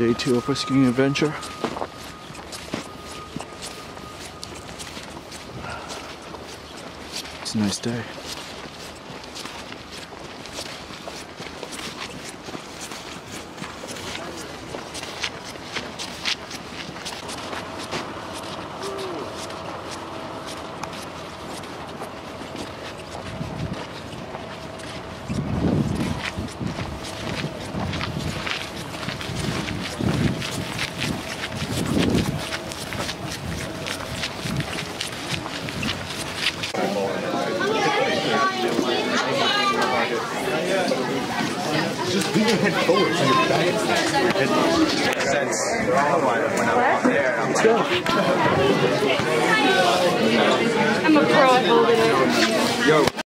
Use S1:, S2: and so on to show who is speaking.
S1: Day 2 of our skiing adventure. It's a nice day.
S2: Just lean your head forward so your back is Let's go.
S3: I'm a pro at holding it. Yo.